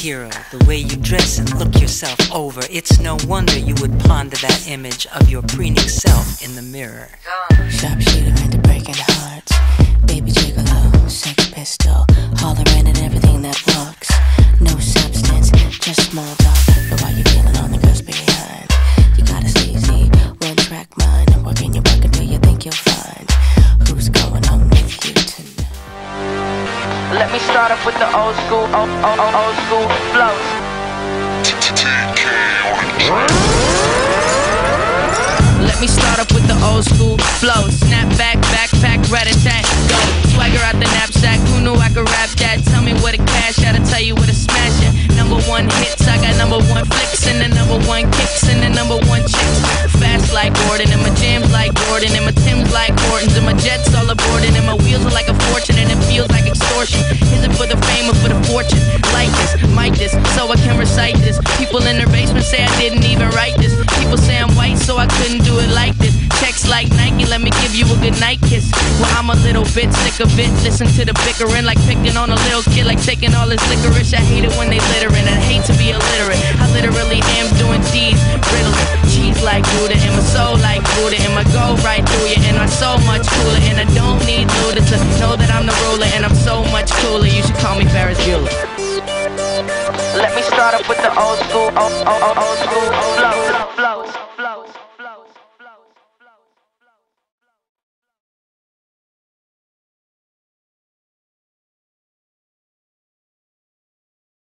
hero, the way you dress and look yourself over. It's no wonder you would ponder that image of your preening self in the mirror. Sharpshooter into breaking hearts, baby gigolo, sex pistol, hollering at everything that walks. No substance, just small talk. But while you're feeling on the girls behind, you got a sleazy, one-track mind. Working your work until you think you'll find who's going home with you tonight. Let me start off with the old school flows. Let me start off with the old school flow. Snap back, backpack, rat-a-tat, go. Swagger out the knapsack, who knew I could rap that? Tell me where to cash at, I'll tell you where to smash it. Number one hits, I got number one flicks, and the number one kicks, and the number one chicks. Fast like Gordon, and my jams like Jordan, and my Timbs like Hortons, and my jets all aboard, and my wheels are like a fortune, and it feels like extortion. Is it for the fame or for the fortune? Like this, mic this, so I can recite this. People in their basement say I didn't even write this. People say I'm white, so I couldn't do it like this. Checks like Nike, let me give you a good night kiss. Well, I'm a little bit sick of it. Listen to the bickering, like picking on a little kid, like taking all his licorice. I hate it when they littering, I hate to be illiterate. I literally am doing deeds, riddles, cheese like Buddha, and my soul like Buddha, and my go right through you, and I'm so much cooler, and I don't need Luda to know that I'm the ruler, and I'm so much cooler. You should call me Ferris Bueller. Let me start up with the old school flow.